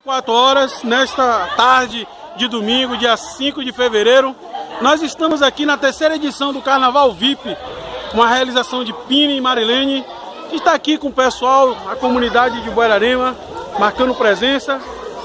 4 horas, nesta tarde de domingo, dia 5 de fevereiro, nós estamos aqui na terceira edição do Carnaval VIP, uma realização de Pina e Marilene, que está aqui com o pessoal, a comunidade de Buerarema, marcando presença.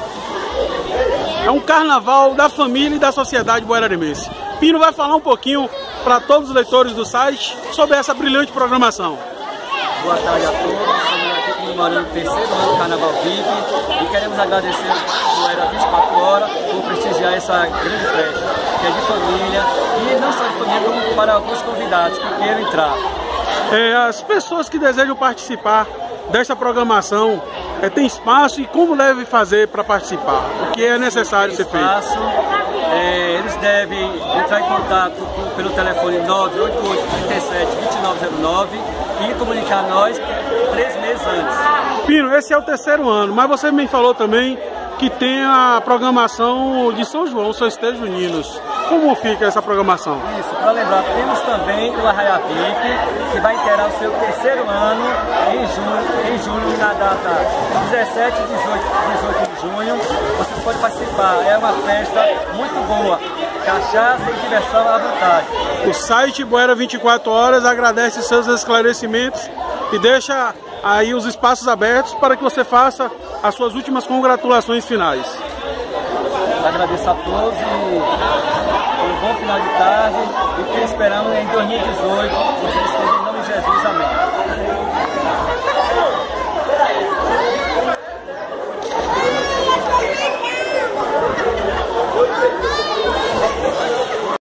É um carnaval da família e da sociedade bueraremense. Pino vai falar um pouquinho para todos os leitores do site sobre essa brilhante programação. Boa tarde a todos, estamos aqui comemorando o terceiro ano do Carnaval VIP e queremos agradecer ao Buera 24 horas por prestigiar essa grande festa, que é de família e não só de família, como para alguns convidados que queiram entrar. As pessoas que desejam participar desta programação, tem espaço e como deve fazer para participar? O que é necessário ser feito? Eles devem entrar em contato pelo telefone 988 37 2909 e comunicar a nós 3 meses antes. Pino, esse é o terceiro ano, mas você me falou também que tem a programação de São João, os festejos juninos. Como fica essa programação? Isso, para lembrar, temos também o Arraia VIP, que vai inteirar o seu terceiro ano em junho, na data 17 e 18 de junho. Vocês podem participar, é uma festa muito boa, cachaça e diversão à vontade. O site Buera 24 horas agradece seus esclarecimentos e deixa aí os espaços abertos para que você faça as suas últimas congratulações finais. Agradeço a todos e um bom final de tarde e que esperamos em 2018 vocês estejam em nome de Jesus. Amém.